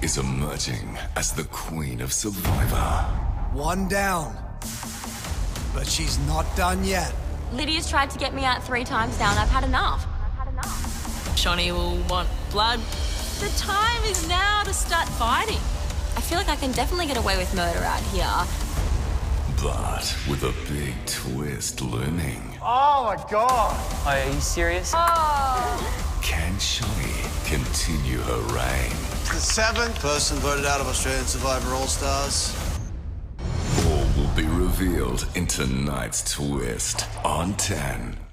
is emerging as the Queen of Survivor. One down. But she's not done yet. Lydia's tried to get me out 3 times now, and I've had enough. Shonee will want blood. The time is now to start fighting. I feel like I can definitely get away with murder out here. But with a big twist looming. Oh my god! Are you serious? Can Shonee continue her reign? The 7th person voted out of Australian Survivor All-Stars. All will be revealed in tonight's twist on 10.